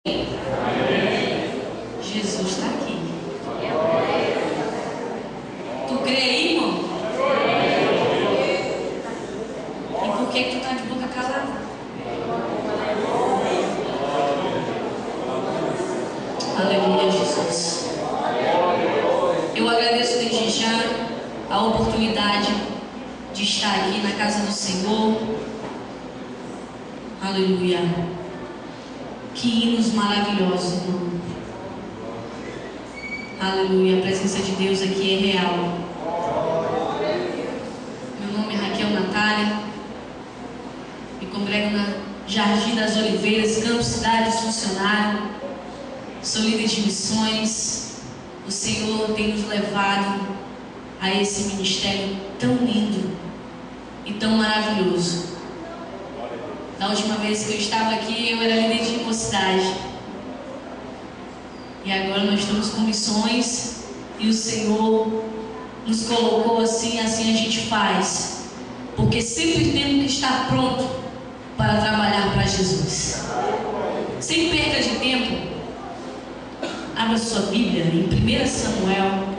Jesus está aqui. Tu crê aí, irmão? E por que tu está de boca calada? Aleluia, Jesus. Eu agradeço desde já a oportunidade de estar aqui na casa do Senhor. Aleluia. Que hinos maravilhosos, irmão. Aleluia. A presença de Deus aqui é real. Meu nome é Raquel Natália. Me congrego na Jardim das Oliveiras, Campos Cidade Funcionário. Sou líder de missões. O Senhor tem nos levado a esse ministério tão lindo e tão maravilhoso. Da última vez que eu estava aqui, eu era líder de mocidade. E agora nós estamos com missões e o Senhor nos colocou assim, assim a gente faz. Porque sempre temos que estar pronto para trabalhar para Jesus. Sem perca de tempo, abra sua Bíblia em 1 Samuel.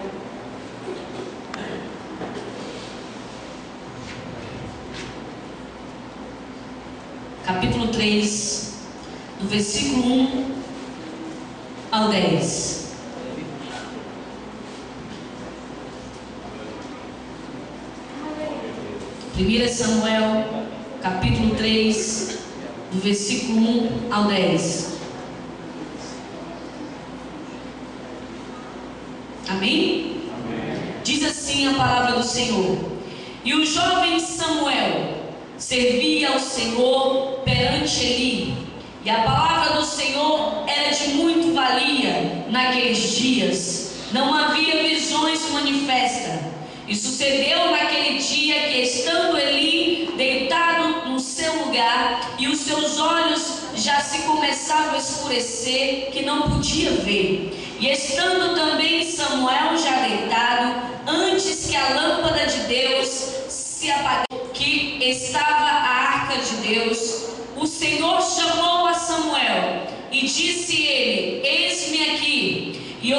Capítulo 3, do versículo 1 ao 10. Primeira Samuel, capítulo 3, do versículo 1 ao 10. Amém? Diz assim a palavra do Senhor: E o jovem Samuel servia ao Senhor perante Eli, e a palavra do Senhor era de muito valia naqueles dias. Não havia visões manifestas. E sucedeu naquele dia que, estando Eli deitado no seu lugar, e os seus olhos já se começavam a escurecer, que não podia ver. E estando também Samuel já deitado, antes que a lâmpada de Deus se apagasse, que estava a arca de Deus, o Senhor chamou a Samuel e disse ele: Eis-me aqui. E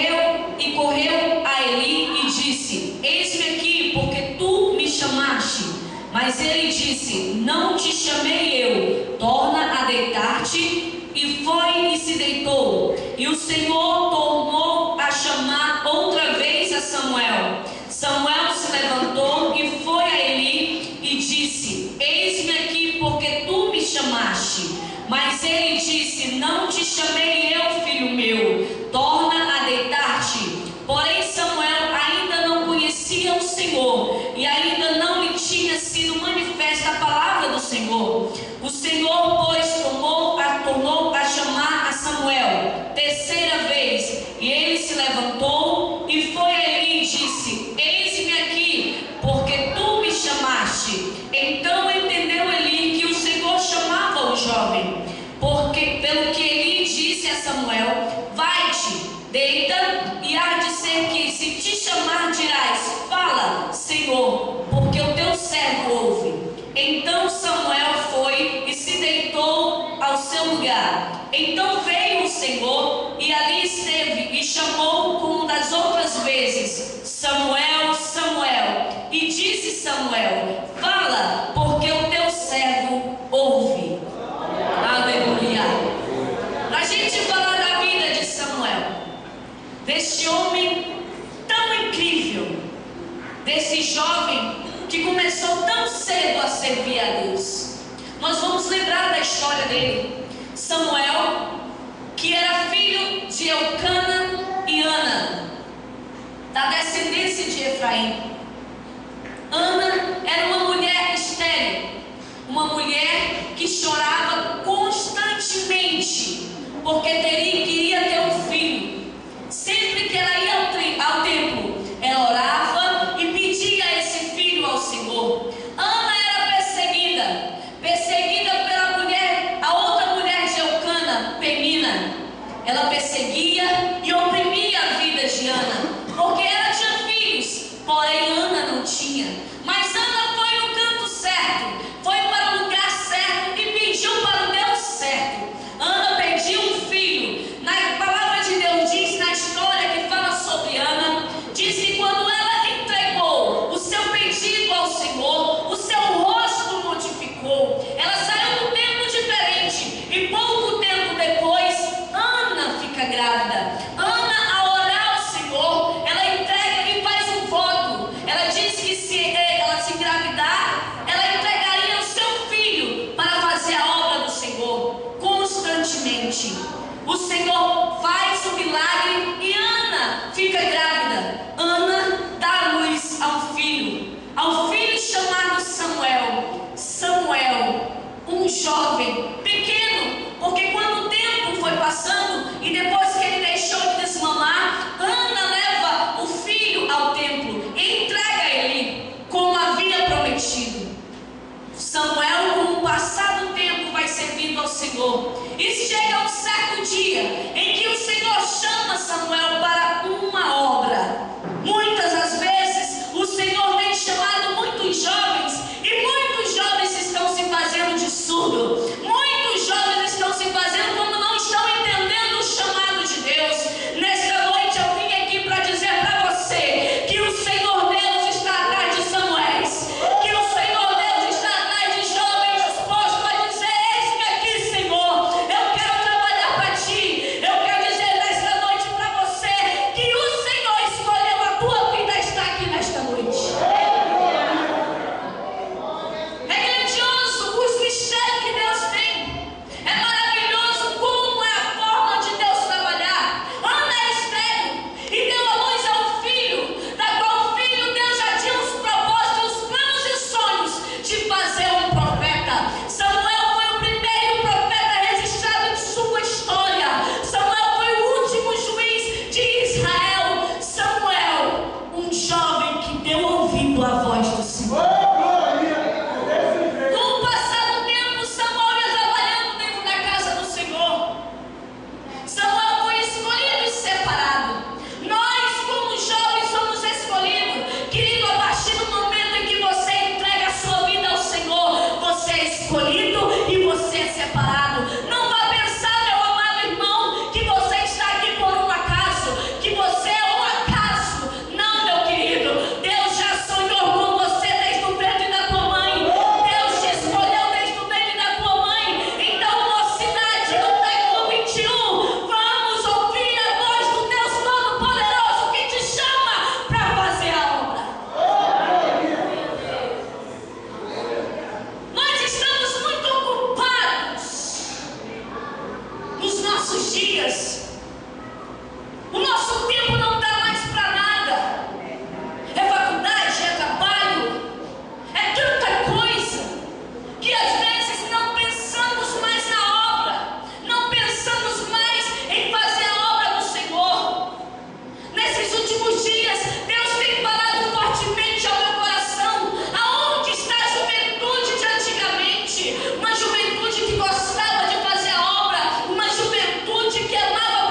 correu a Eli e disse: Eis-me aqui, porque tu me chamaste. Mas ele disse: Não te chamei eu, torna a deitar-te. E foi e se deitou. E o Senhor tornou a chamar outra vez a Samuel. Samuel se levantou e foi a Eli e disse: Eis-me aqui, porque tu me chamaste. Mas ele disse: Não te chamei eu, filho meu, torna a deitar-te. Porém Samuel ainda não conhecia o Senhor, e ainda não lhe tinha sido manifesta a palavra do Senhor. O Senhor, pois, tornou a chamar a Samuel terceira vez. E ele se levantou e foi a Eli e disse: Eis-me aqui, porque tu me chamaste. Então entendeu Eli que o Senhor chamava o jovem, porque pelo que Eli disse a Samuel: Vai-te, deita, e há de ser que, se te chamar, dirás: Fala, Senhor, porque o teu servo ouve. Então Samuel foi e se deitou ao seu lugar. Então veio o Senhor e ali esteve e chamou como das outras vezes: Samuel, Samuel. E disse Samuel: Fala, porque o teu servo ouve. Aleluia. A gente fala da vida de Samuel, desse homem tão incrível, desse jovem que começou tão cedo a servir a Deus. Nós vamos lembrar da história dele. Samuel, que era filho de Eucana e Ana, da descendência de Efraim. Ana era uma mulher estéril, uma mulher que chorava constantemente, porque queria ter um filho. Sempre que ela ia ao templo, ela orava e pedia esse filho ao Senhor. Ana era perseguida pela mulher, a outra mulher de Eucana, Penina. Ela perseguia e oprimia a vida de Ana, porque ela tinha filhos, porém Ana não tinha. Mas Ana foi no canto certo, foi para o lugar certo e pediu para o Deus certo. Ana pediu um filho. grávida. Ana, ao orar ao Senhor, ela entrega e faz um voto. Ela diz que se ela se engravidar, ela entregaria o seu filho para fazer a obra do Senhor constantemente. O Senhor faz o milagre e Ana fica grávida. Ana dá à luz ao filho chamado Samuel. Samuel, um jovem pequeno, porque quando o tempo foi passando e depois que ele deixou de desmamar, Ana leva o filho ao templo e entrega ele como havia prometido. Samuel, com o passar do tempo, vai servindo ao Senhor. E chega um certo dia em que o Senhor chama Samuel para uma obra. Muitas das vezes o Senhor tem chamado muitos jovens e muitos jovens estão se fazendo de surdo. Muitos jovens estão se fazendo como não estão entendendo o chamado de Deus. Nesta noite eu vim aqui para dizer para você que o Senhor Deus está atrás de Samuéis, que o Senhor Deus está atrás de jovens dispostos a dizer: eis-me aqui, Senhor, eu quero trabalhar para ti. Eu quero dizer nesta noite para você que o Senhor escolheu a tua vida, está aqui nesta noite. É grandioso os mistérios que Deus tem. É maravilhoso como é a forma de Deus trabalhar. Ana é estéril e deu à luz a um filho, da qual o filho Deus já tinha os propósitos, os planos e sonhos de fazer um profeta. Samuel foi o primeiro profeta registrado em sua história. Samuel foi o último juiz de Israel. Samuel, um jovem que deu ouvido à voz do Senhor. Com o passar do tempo, Samuel ia trabalhando dentro da casa do Senhor. Samuel foi escolhido e separado. Nós, como jovens, somos escolhidos. Querido, a partir do momento em que você entrega a sua vida ao Senhor, você é escolhido e você é separado. Não vá pensar, meu amado irmão, que você está aqui por um acaso, que você é um acaso. Não, meu querido. Deus já sonhou com você desde o ventre da tua mãe. Deus te escolheu desde o ventre da tua mãe. Então, mocidade do século 21, vamos ouvir a voz do Deus Todo-Poderoso que te chama para fazer a obra. Nós estamos muito ocupados nos nossos dias. O nosso tempo não dá mais para nada. É faculdade, é trabalho, é tanta coisa que às vezes não pensamos mais na obra, não pensamos mais em fazer a obra do Senhor. Nesses últimos dias, Deus tem falado fortemente ao meu coração. Aonde está a juventude de antigamente? Uma juventude que gostava de fazer a obra, uma juventude que amava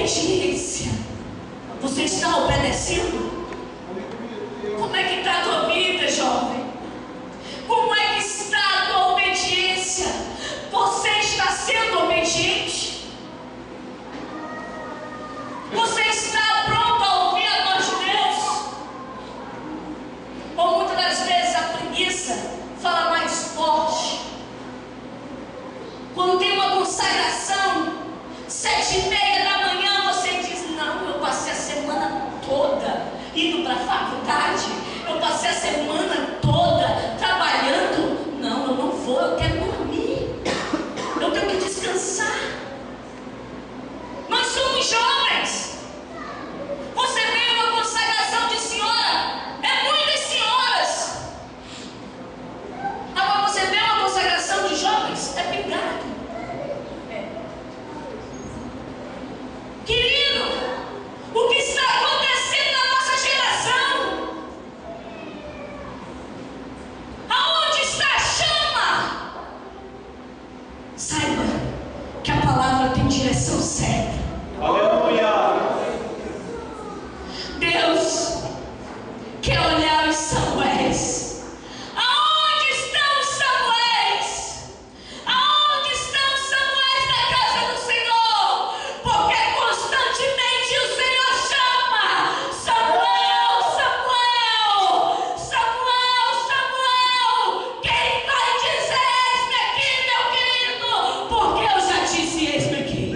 obediência. Você está obedecendo? Como é que está a tua vida, jovem? Como é que está a tua obediência? Você está sendo obediente? Você está pronto a ouvir a voz de Deus? Ou muitas das vezes a preguiça fala mais forte? Quando tem uma consagração, 7:30 da manhã, você diz: não, eu passei a semana toda indo para a faculdade, eu passei a semana toda trabalhando. Não, eu não vou, eu quero dormir, eu tenho que descansar. Nós somos jovens. Você vê uma consagração de senhora, é muitas senhoras. Agora você vê uma consagração de jovens, é pingado. Querido, o que está acontecendo na nossa geração? Aonde está a chama? Saiba que a palavra tem direção certa. Aleluia! Deus quer olhar os Samuéis. Aonde estão os Samuéis? Aonde estão os Samuéis da casa do Senhor? Porque constantemente o Senhor chama: Samuel, Samuel, Samuel, Samuel. Quem vai dizer eis-me aqui, meu querido? Porque eu já disse eis-me aqui.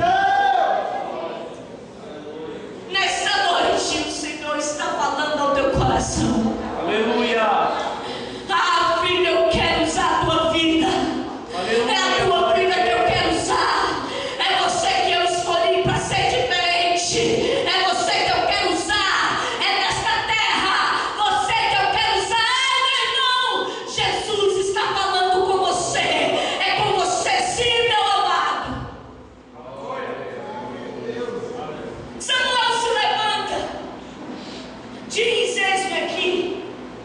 Nesta noite o Senhor está falando ao teu coração. Aleluia! Ah, filho, eu quero usar a tua vida. É a tua vida que eu quero usar. É você que eu escolhi para ser diferente. É você que eu quero usar. É nesta terra você que eu quero usar. Meu irmão, Jesus está falando com você. É com você, sim, meu amado. Samuel se levanta, diz: eis-me aqui.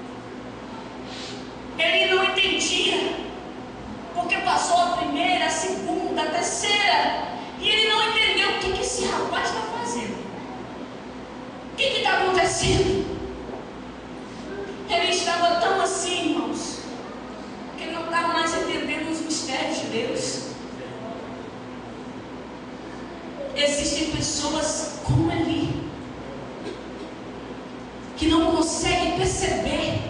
Ele não entendia, porque passou a primeira, a segunda, a terceira, e ele não entendeu o que esse rapaz está fazendo. O que está acontecendo? Ele estava tão assim, irmãos, que ele não estava mais entendendo os mistérios de Deus. Existem pessoas como Eli, que não conseguem perceber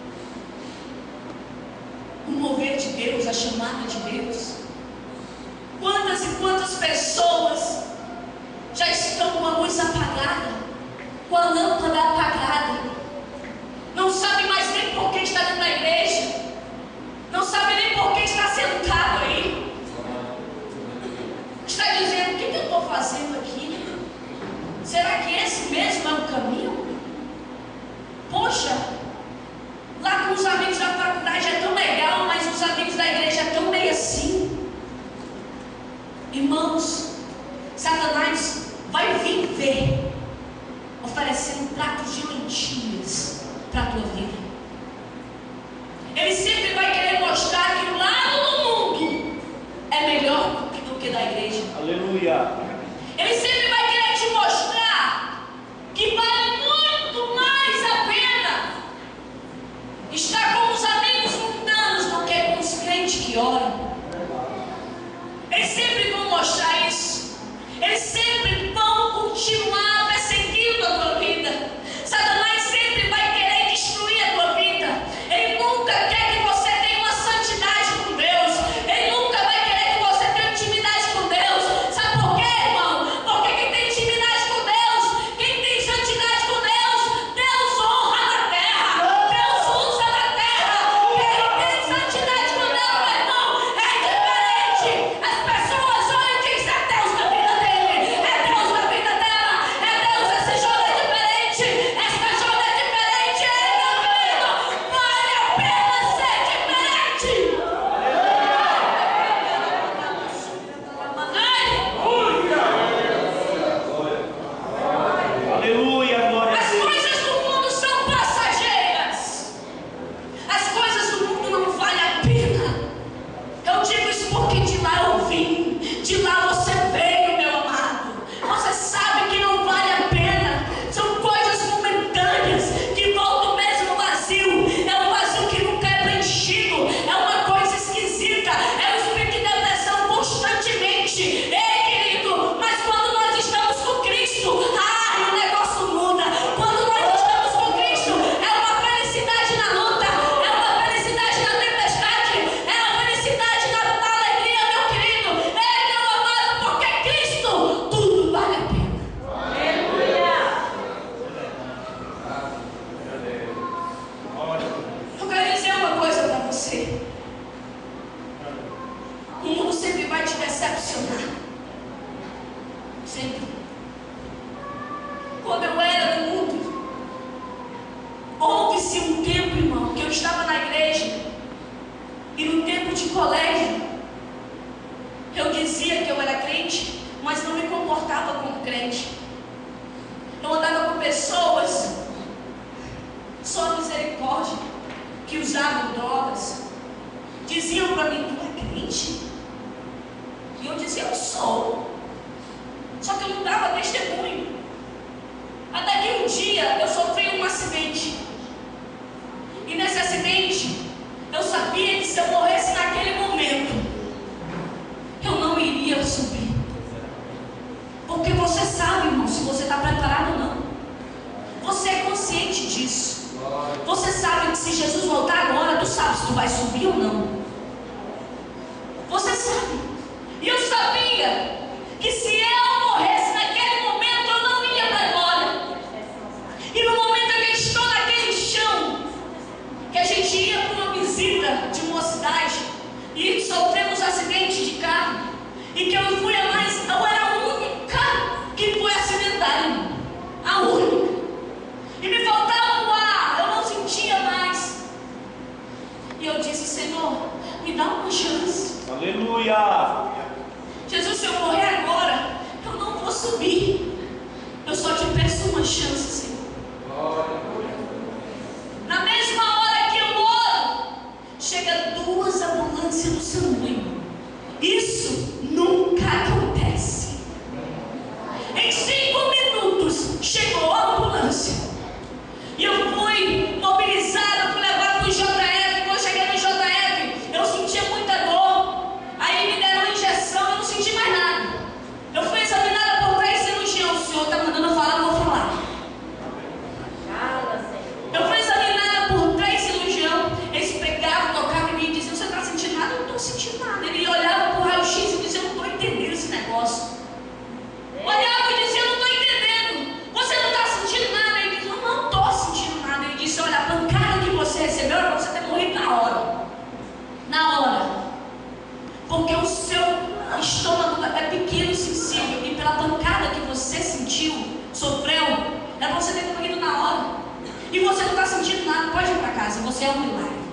o mover de Deus, a chamada de Deus. Quantas e quantas pessoas já estão com a luz apagada, com a lâmpada apagada, não sabe mais nem por que está dentro da igreja, não sabe nem por que está sentado aí, está dizendo: o que eu estou fazendo aqui? Será que esse mesmo é o caminho? Poxa, lá com os amigos da faculdade é tão legal, mas os amigos da igreja é tão meio assim. Irmãos, Satanás vai vir ver oferecendo pratos de lentilhas para a tua vida. Ele sempre vai querer mostrar que o lado do mundo é melhor do que da igreja. Aleluia! Ele sempre vai querer te mostrar que vale muito mais a pena estar com os amigos mundanos do que com os crentes que oram. Eles sempre vão mostrar isso. Eles sempre vão continuar perseguindo a tua vida. Satanás sempre vai querer destruir a tua vida. Ele nunca quer que você tenha uma santidade com Deus. Ele nunca vai querer que você tenha intimidade com Deus. Sabe por quê? Sempre. Quando eu era do mundo, houve-se um tempo, irmão, que eu estava na igreja, e no tempo de colégio, eu dizia que eu era crente, mas não me comportava como crente. Eu andava com pessoas, só misericórdia, que usavam drogas. Diziam para mim: tu é crente? E eu dizia: eu sou. Só que eu não dava testemunho. Até que um dia eu sofri um acidente. E nesse acidente, eu sabia que se eu morresse naquele momento, eu não iria subir. Porque você sabe, irmão, se você está preparado ou não. Você é consciente disso. Você sabe que se Jesus voltar agora, tu sabe se tu vai subir ou não. Você sabe. E eu sabia que se eu morresse naquele momento, eu não ia para a glória. E no momento que eu estou naquele chão, que a gente ia para uma visita de mocidade e sofremos um acidente de carro, e que eu fui eu era a única que foi acidentada, a única. E me faltava o ar, eu não sentia mais. E eu disse: Senhor, me dá uma chance. Aleluia. Jesus, se eu morrer agora, eu não vou subir. Eu só te peço uma chance, Senhor. Na mesma hora que eu oro, chega 2 ambulâncias no SAMU. Isso nunca acontece. Em 5 minutos chegou a ambulância. E eu fui mobilizada, fui levada para o JF. Quando eu cheguei no JF, eu sentia muita dor. Aí me deram uma injeção, eu não senti mais nada. Eu fui examinada por 3 cirurgiões. O senhor está mandando eu falar, eu vou falar. Eu fui examinada por 3 cirurgiões. Eles pegavam, tocavam em mim e diziam: você está sentindo nada? Eu não estou sentindo nada. Ele olhava para o raio-x e dizia: eu não estou entendendo esse negócio. Olhava e dizia: eu não estou entendendo. Você não está sentindo nada? Ele dizia: eu não estou sentindo nada. Ele disse: olha, a pancada que você recebeu era para você ter morrido na hora. Na hora. Porque o seu estômago é pequeno e sensível. E pela pancada que você sentiu, sofreu, era para você ter morrido na hora. E você não está sentindo nada. Pode ir para casa, você é um milagre.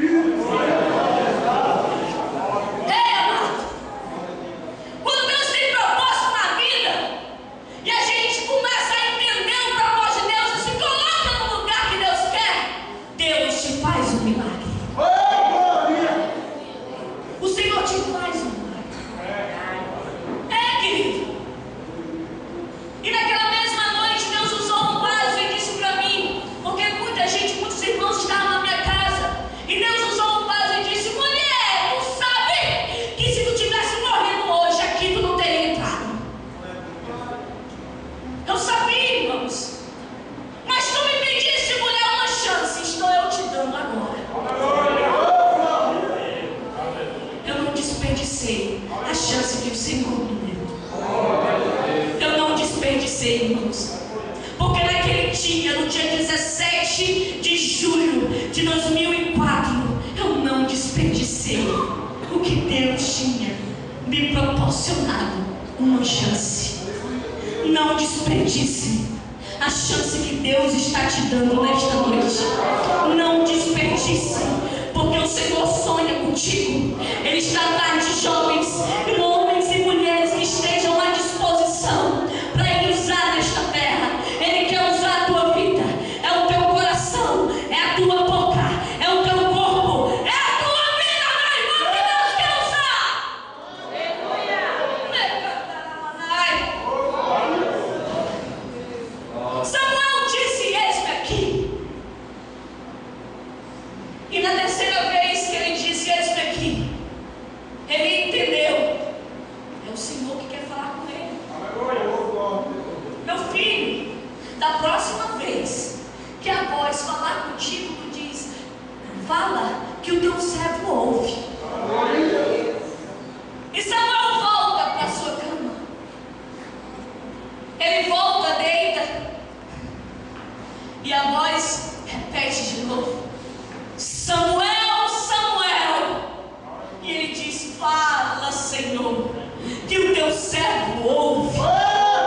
Ei, amado. Quando Deus tem propósito na vida, e a gente começa a entender o propósito de Deus e se coloca no lugar que Deus quer, Deus te faz um milagre. O Senhor te faz um milagre. É, querido. E naquela mesma noite, Deus usou um vaso e disse para mim, porque muita gente, muitos irmãos estavam na minha casa, e Deus usou um vaso e disse: mulher, tu sabe que se tu tivesse morrendo hoje aqui, tu não teria entrado. Eu sabia, irmãos. Mas tu me pediste, mulher, uma chance. Estou eu te dando agora. Eu não desperdicei a chance que o Senhor me deu. Eu não desperdicei, irmãos. Porque naquele dia, no dia 17 de julho de 2004, eu não desperdicei o que Deus tinha me proporcionado, uma chance. Não desperdice a chance que Deus está te dando nesta noite. Não desperdice, porque o Senhor sonha contigo. Ele está atrás de jovens, homens e mulheres que estejam à disposição para Ele usar nesta terra. Ele quer usar a tua vida, é o teu coração, é a tua boca, é o teu corpo, é a tua vida, meu irmão, que Deus quer usar. Samuel disse: eis-me aqui. E na terceira vez que ele disse: eis-me aqui, ele entendeu. É o Senhor que quer falar com ele. Meu filho, da próxima vez que a voz falar contigo, tu diz: fala, que o teu servo ouve. E Samuel volta para a sua cama. Ele volta, deita, e a voz repete de novo: Samuel, Samuel. E ele diz: fala, Senhor, que o teu servo ouve.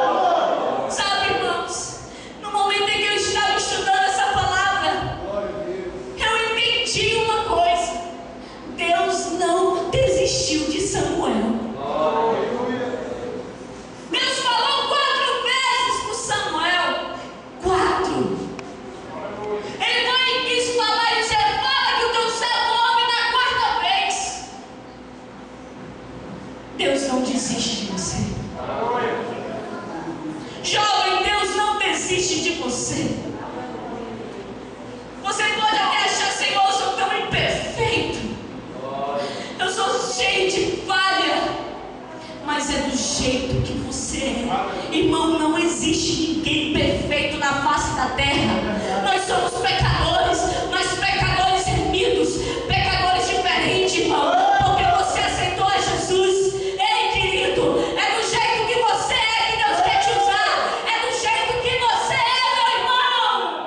fazer do jeito que você é. Irmão, não existe ninguém perfeito na face da terra. Nós somos pecadores, nós pecadores remidos, pecadores diferentes, irmão, porque você aceitou a Jesus. Ei, querido, é do jeito que você é que Deus quer te usar. É do jeito que você é, meu irmão.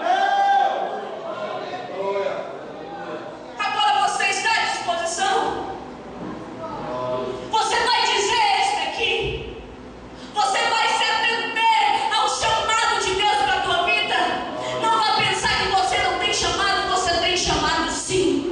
Agora você está à disposição. Você vai dizer isso daqui. Você vai se atender ao chamado de Deus para a tua vida. Não vai pensar que você não tem chamado. Você tem chamado sim.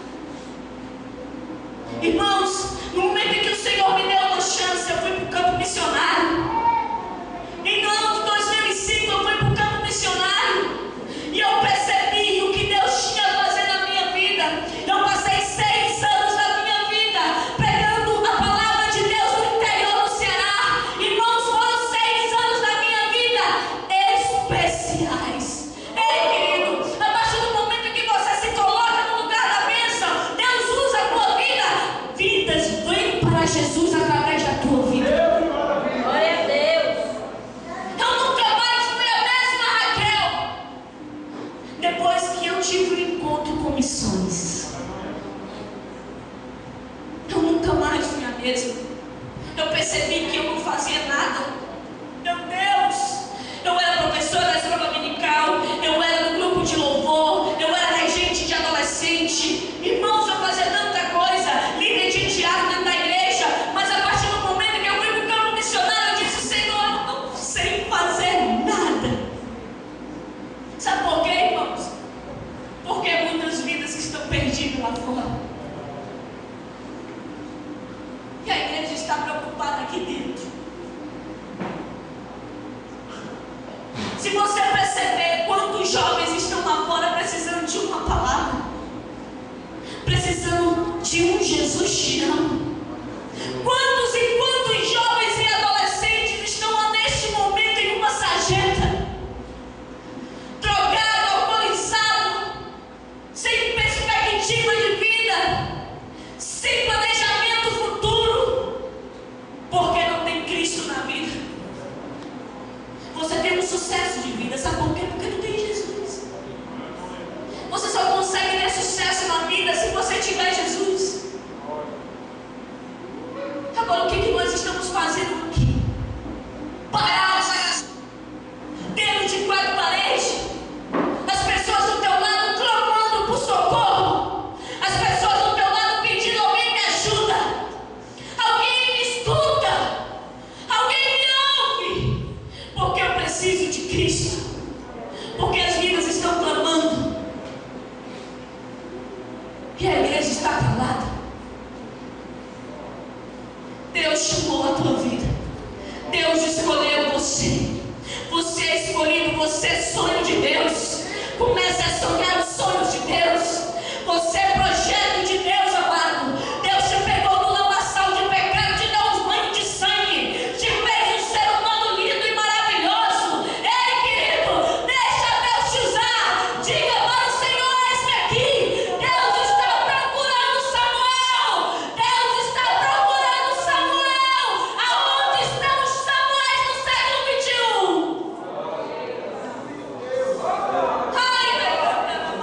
Irmãos, no momento em que o Senhor me deu uma chance, eu fui para o campo missionário. Em ano de 2005 eu fui para o campo missionário. E eu percebi o que Deus tinha a fazer na minha vida. Eu passei 6 anos da minha vida pregando a palavra de Deus no interior do Ceará. Irmãos, foram 6 anos da minha vida especiais. Ei, querido, a partir do momento em que você se coloca no lugar da bênção, Deus usa a tua vida. Vidas vêm para Jesus através da tua vida. Glória a Deus. Eu nunca mais fui a mesma Raquel depois que eu tive um encontro com missões. Eu nunca mais fui a mesma. Eu percebi que eu não fazia nada. Meu Deus! Eu era professora da escola dominical, eu era do grupo de louvor, eu era regente de adolescente. Irmãos, eu fazia tanta coisa, líder de teatro dentro da igreja, mas a partir do momento que eu fui para o campo missionário, eu disse: Senhor, eu não sei fazer nada. Sabe por quê, irmãos? Porque muitas vidas que estão perdidas lá fora. E a igreja está preocupada aqui dentro. Se você perceber quantos jovens estão lá fora precisando de uma palavra, precisando de um Jesus te ama. Quantos e quantos jovens e adolescentes estão lá neste momento em uma sarjeta, drogado, alcoolizado, sem perspectiva de vida, sem planejamento futuro, porque não tem Cristo na vida. Você tem um sucesso de vida, sabe por quê? Porque não tem Jesus. Você só consegue ter sucesso na vida se você tiver Jesus. Agora, o que nós estamos fazendo aqui? Parados, dentro de 4 paredes, as pessoas do teu lado clamando por socorro, as pessoas do teu lado pedindo: alguém me ajuda, alguém me escuta, alguém me ouve, porque eu preciso de Cristo, porque as vidas estão clamando e a igreja está calada. Deus chamou a tua vida, Deus escolheu você, você é escolhido, você é sonho de Deus. Comece a sonhar os sonhos de Deus. Você é projeto de Deus, amado. Deus te pegou no lamaçal de pecado, te deu uns banhos de sangue, te fez um ser humano lindo e maravilhoso. Ei, querido, deixa Deus te usar. Diga para o Senhor: eis-me aqui. Deus está procurando Samuel. Deus está procurando Samuel. Aonde estão os Samuéis no século 21? Ai, meu Deus.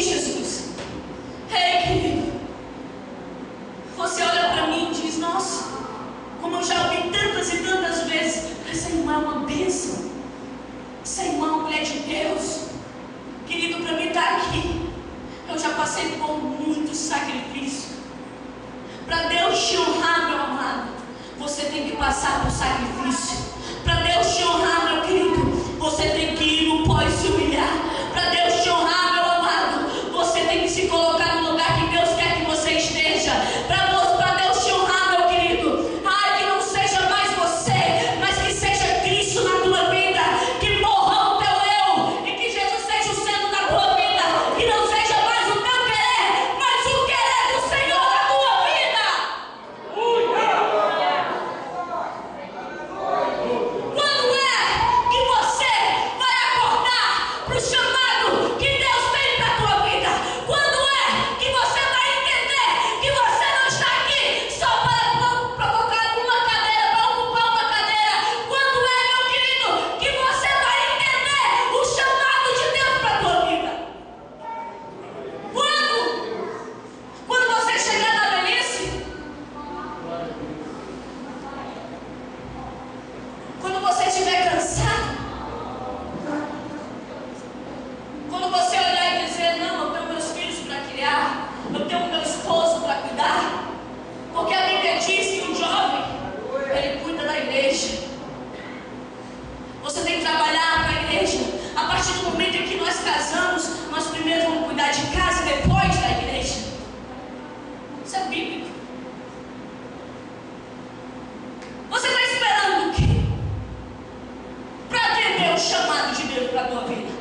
Jesus. Ei, querido, você olha para mim e diz: nossa, como eu já ouvi tantas e tantas vezes, essa irmã é uma bênção, essa irmã é uma mulher de Deus. Querido, para mim estar aqui, eu já passei por muito sacrifício. Para Deus te honrar, meu amado, você tem que passar por sacrifício. Para Deus te honrar, meu querido, você tem que ir no pó e se humilhar. Para Deus te honrar, meu amado, você tem que se colocar no lugar que Deus quer que você esteja. Para Deus te honrar, meu querido, ai, que não seja mais você, mas que seja Cristo na tua vida. Que morra o teu eu e que Jesus seja o centro da tua vida. Que não seja mais o teu querer, mas o querer do Senhor na tua vida. Quando é que você vai acordar para o chamado que Deus tem para a tua vida? Quando é que você vai entender que você não está aqui só para provocar uma cadeira, para ocupar uma cadeira? Quando é, meu querido, que você vai entender o chamado de Deus para a tua vida? Quando você chegar na velhice? Quando você estiver cansado? Quando você olhar e dizer: não, eu tenho meus filhos para criar, eu tenho meu esposo para cuidar? Porque a Bíblia diz que o jovem, ele cuida da igreja. Você tem que trabalhar para a igreja. A partir do momento em que nós casamos, nós primeiro vamos cuidar de casa e depois da igreja. Isso é bíblico. Você está esperando o quê para atender o chamado de Deus para a tua vida?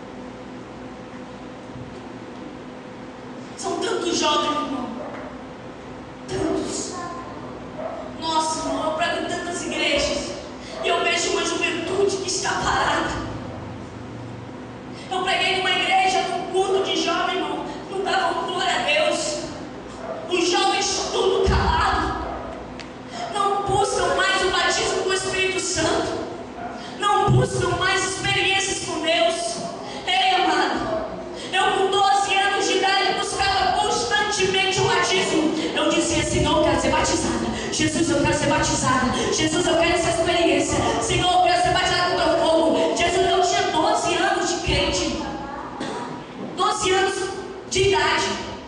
São tantos jovens, irmão. Tantos. Nossa, irmão, eu prego em tantas igrejas e eu vejo uma juventude que está parada. Eu preguei numa igreja, num culto de jovem, irmão, não davam glória a Deus. Os jovens tudo calado. Não buscam mais o batismo com o Espírito Santo. Não buscam mais experiências com Deus. Ei, amado, eu com 12 anos de idade buscava constantemente o batismo. Eu dizia: Senhor, eu quero ser batizada. Jesus, eu quero ser batizada. Jesus, eu quero essa experiência. Senhor, eu quero ser batizada com teu fogo. Jesus, eu tinha 12 anos de crente. 12 anos de idade.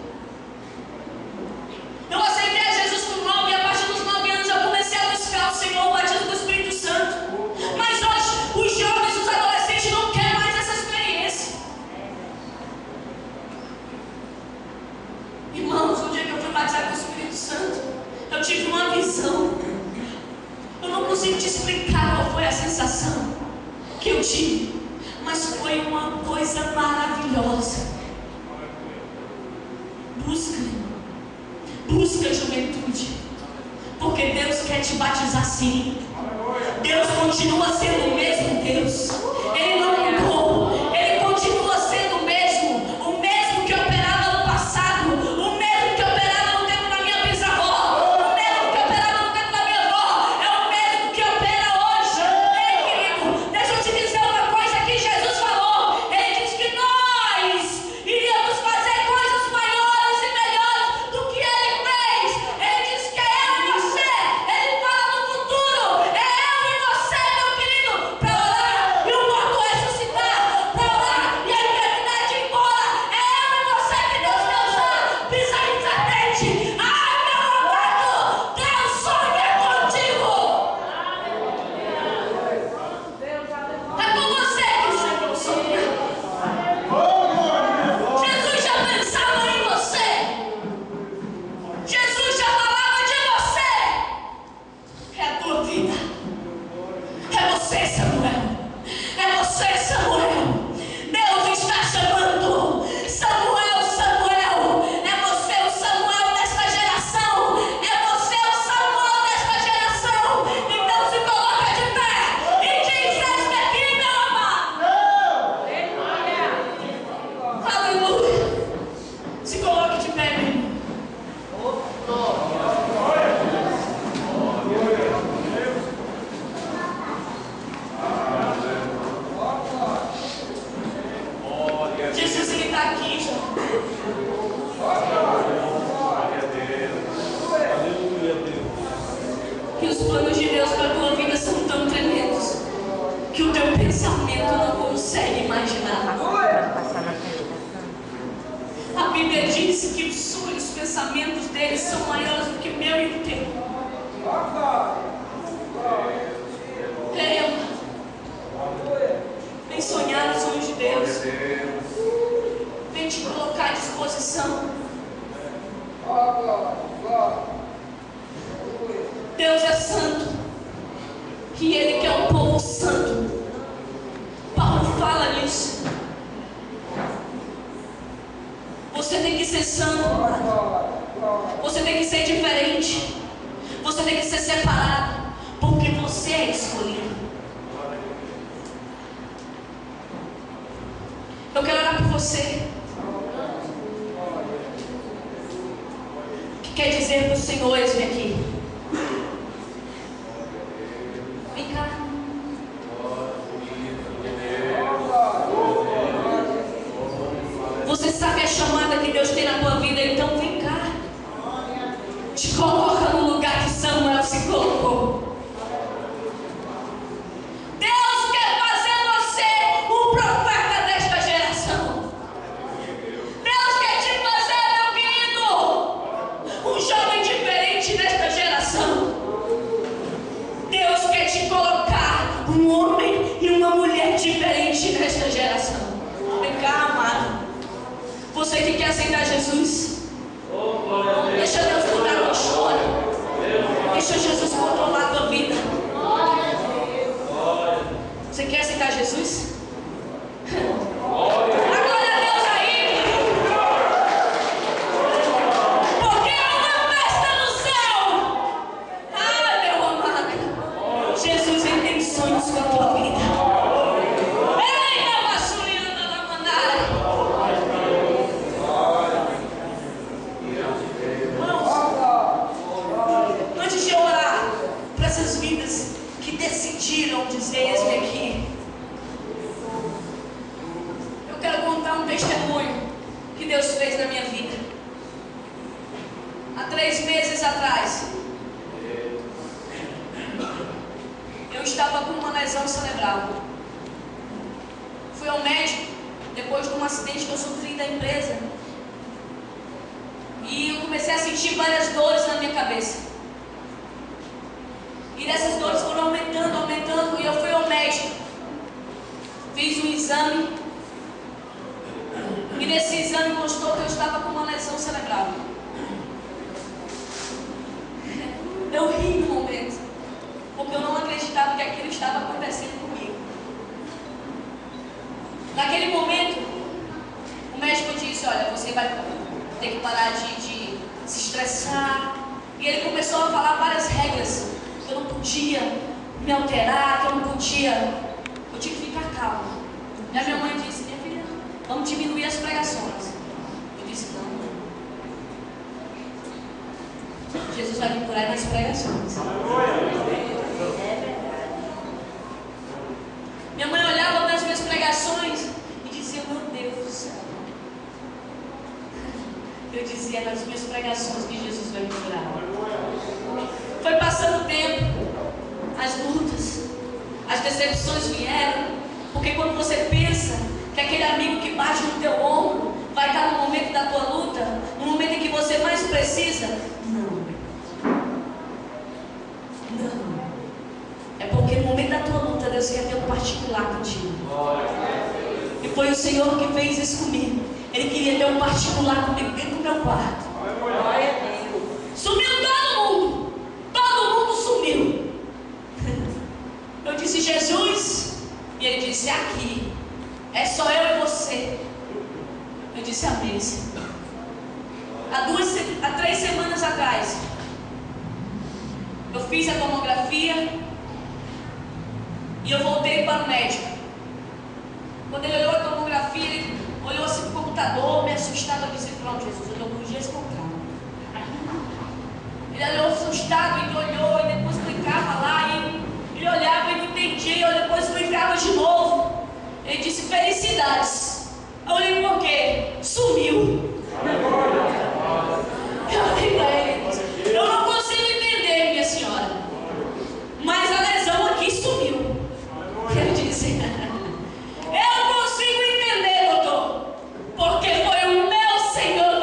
Eu aceitei a Jesus com 9 e a partir dos 9 anos eu comecei a buscar o Senhor, o batismo do Espírito Santo. Mas hoje, os jovens, os adolescentes não querem mais essa experiência. Irmãos, no dia que eu fui batizado com o Espírito Santo, eu tive uma visão. Eu não consigo te explicar qual foi a sensação que eu tive, mas foi uma coisa maravilhosa. Busca, irmão. Busca, juventude, porque Deus quer te batizar sim. Deus continua sendo o mesmo Deus. Ele não mudou. Ele continua sendo o mesmo. O mesmo que operava no passado. O mesmo que operava no tempo da minha bisavó. O mesmo que operava no tempo da minha avó. É o mesmo que opera hoje. Ei, querido, deixa eu te dizer uma coisa que Jesus falou. Ele disse que nós iríamos fazer coisas maiores e melhores do que Ele fez. Ele disse que é eu e você. Ele fala no futuro. É eu e você, meu querido, para orar. E o morto ressuscitar. Bíblia diz que os pensamentos deles são maiores do que o meu e o teu. Creia, vem sonhar os sonhos de Deus. Vem te colocar à disposição. Deus é santo e Ele quer um povo santo. Paulo fala nisso. Você tem que ser santo, amado. Você tem que ser diferente. Você tem que ser separado, porque você é escolhido. Eu quero orar por você que quer dizer para o Senhor: eis-me aqui. Vem cá. Você sabe a chamada que Deus tem na tua vida, então vem cá. Te coloca no lugar que Samuel se colocou. Deus quer fazer você um profeta desta geração. Deus quer te fazer, meu querido, um jovem diferente desta geração. Deus quer te colocar um homem e uma mulher diferente nesta geração. Vem cá, amado. Você que quer aceitar Jesus, deixa Deus mudar a tua história. Deixa Jesus controlar a tua vida. Você quer aceitar Jesus? Glória a Deus aí. Porque há uma festa no céu. Ah, meu amado, Jesus tem sonhos com a tua vida. Decidiram dizer: eis-me aqui. Eu quero contar um testemunho que Deus fez na minha vida. Há 3 meses atrás, eu estava com uma lesão cerebral. Fui ao médico depois de um acidente que eu sofri da empresa, e eu comecei a sentir várias dores na minha cabeça. E dessas dores foram aumentando, e eu fui ao médico. Fiz um exame, e nesse exame mostrou que eu estava com uma lesão cerebral. Eu ri no momento, porque eu não acreditava que aquilo estava acontecendo comigo. Naquele momento, o médico disse: olha, você vai ter que parar de se estressar. E ele começou a falar várias regras. Que eu não podia me alterar, que eu não podia. Eu tinha que ficar calma. E a minha mãe disse: minha filha, vamos diminuir as pregações. Eu disse: não. Jesus vai me curar nas pregações. Minha mãe olhava nas minhas pregações e dizia: meu Deus do céu. Eu dizia nas minhas pregações que Jesus vai me curar. Foi passando o tempo, as lutas, as decepções vieram, porque quando você pensa que aquele amigo que bate no teu ombro vai estar no momento da tua luta, no momento em que você mais precisa, não. É porque no momento da tua luta Deus quer ter um particular contigo. E foi o Senhor que fez isso comigo. Ele queria ter um particular comigo dentro do meu quarto. Sumiu todo mundo. Todo mundo sumiu. Eu disse: Jesus. E ele disse: aqui. É só eu e você. Eu disse: amém, Senhor. Há 3 semanas atrás, eu fiz a tomografia e eu voltei para o médico. Quando ele olhou a tomografia, ele olhou assim para o computador, me assustado. Eu disse: pronto, Jesus, eu estou com dias com calma. Ele olhou assustado, ele olhou e depois clicava lá, e ele olhava e não entendia, e depois clicava de novo. Ele disse: felicidades. Eu olhei: por quê? Sumiu. Eu olhei para ele: eu não consigo entender, minha senhora, mas a lesão aqui sumiu. Ele disse: eu consigo entender, doutor, porque foi o meu Senhor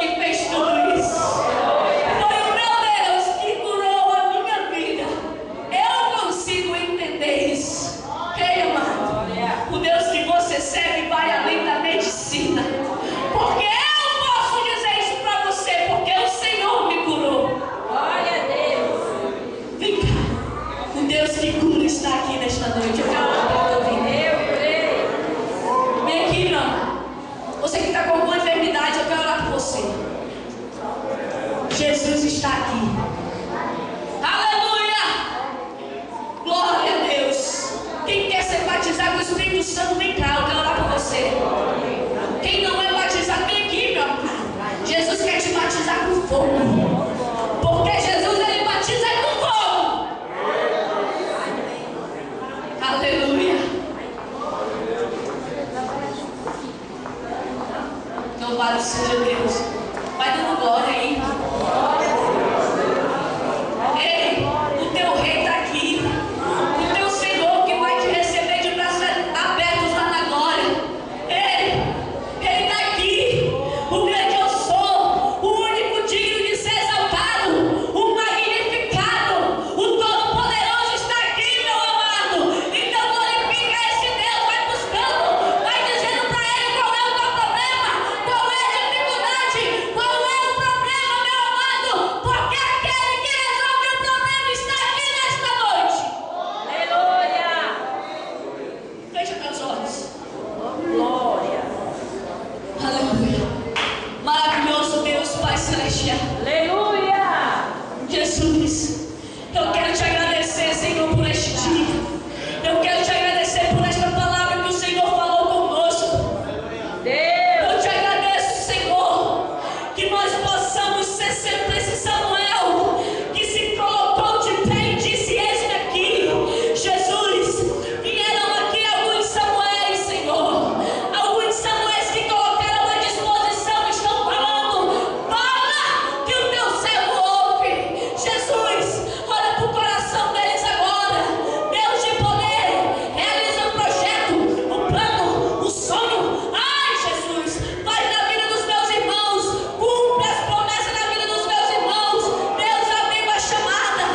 misericórdia. Aleluia. Jesus, eu quero te agradecer, Senhor, por este dia. Eu quero te agradecer por esta palavra que o Senhor falou conosco. Deus. Eu te agradeço, Senhor, que nós possamos ser sempre esse Samuel que se colocou de pé e disse: eis-me aqui. Jesus, vieram aqui alguns Samuéis, Senhor. Alguns Samuéis que colocaram à disposição, estão falando: fala que o teu servo ouve. Jesus, olha para o coração deles agora. Deus de poder, realiza o projeto, o plano, o sonho. Ai, Jesus, faz na vida dos meus irmãos, cumpre as promessas na vida dos meus irmãos. Deus, aviva a chamada,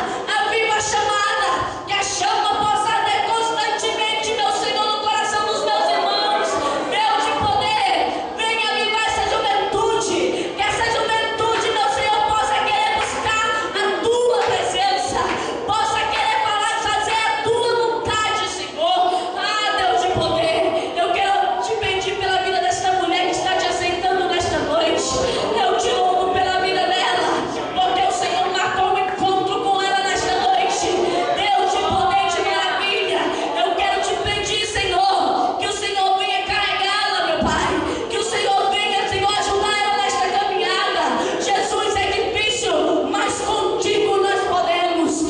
que a chama possa arder constantemente, meu Senhor, no coração dos meus irmãos. Deus de poder, venha avivar essa juventude, que essa juventude, meu Senhor, possa querer buscar a tua presença, possa querer falar e fazer a tua vontade, Senhor. Ah, Deus de poder, eu quero te pedir pela vida desta mulher que está te aceitando nesta noite. Eu te louvo pela vida dela, porque o Senhor marcou um encontro com ela nesta noite. Deus de poder e de maravilha, eu quero te pedir, Senhor, que o Senhor venha carregá-la, meu Pai, que o Senhor venha, Senhor, ajudar ela nesta caminhada. Jesus, é difícil, mas contigo nós podemos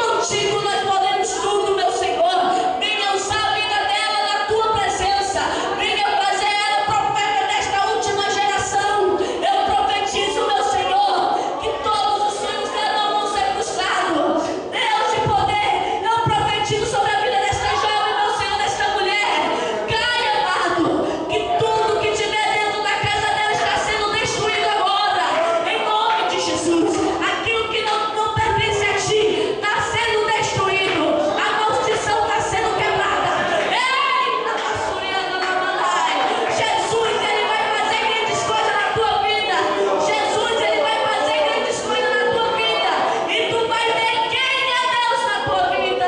tudo, meu Senhor. Venha usar a vida dela na tua presença, venha fazer ela profeta desta última geração. Eu profetizo, meu Senhor, que todos os sonhos dela não vão ser frustrados. Deus de poder, eu profetizo sobre a vida desta jovem, meu Senhor, desta mulher. Cai, amado, que tudo que tiver dentro da casa dela está sendo destruído agora, em nome de Jesus. Aquilo que não pertence a ti está sendo destruído, a maldição está sendo quebrada. Eita, Massuriana Lamanai. Jesus, ele vai fazer grandes coisas na tua vida. Jesus, ele vai fazer grandes coisas na tua vida, e tu vai ver quem é Deus na tua vida.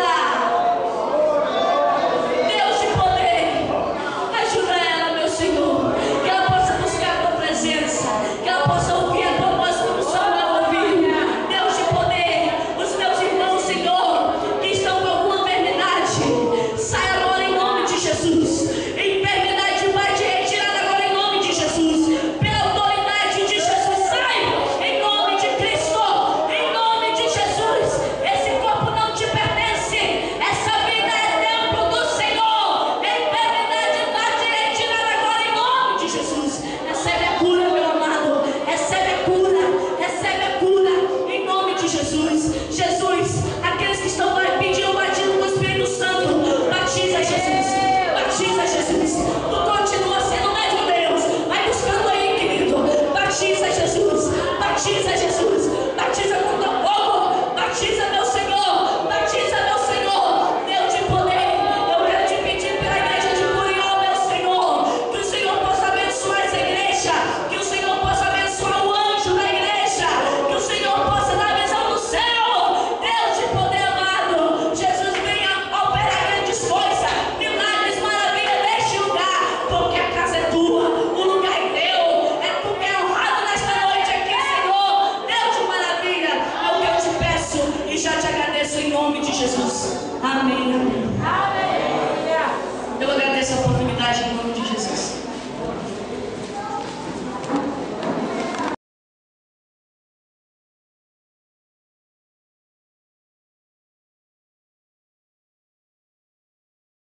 Deus de poder, ajuda ela, meu Senhor, que ela possa buscar a tua presença, que ela possa ouvir a tua voz como Samuel ouviu. Deus de poder, os meus irmãos, Senhor, que estão com alguma enfermidade, sai agora em nome de Jesus. Enfermidade vai te retirar agora em nome de Jesus. Pela autoridade de Jesus, sai em nome de Cristo, em nome de Jesus. Esse corpo não te pertence, essa vida é templo do Senhor. Enfermidade vai te retirar agora em nome de Jesus. Recebe a cura, meu amado, recebe a cura em nome de Jesus. Jesus, aqueles que estão pedindo o batismo do Espírito Santo, batiza Jesus, batiza Jesus. Tu continua sendo médio Deus, vai buscando aí, querido. Batiza Jesus, batiza Jesus, batiza com teu fogo, batiza, meu Senhor, batiza, meu Senhor. Deus de poder, eu quero te pedir pela igreja de Curió, meu Senhor, que o Senhor possa abençoar essa igreja, que o Senhor possa abençoar o anjo da igreja, que o Senhor possa dar a visão do céu. Deus de poder, amado, Jesus, venha operar grandes coisas, milagres, maravilhas neste lugar, porque a casa é tua, o lugar é teu, é tu que é honrado nesta noite aqui, Senhor. Deus de maravilha, é o que eu te peço e já te agradeço em nome de Jesus. Amém.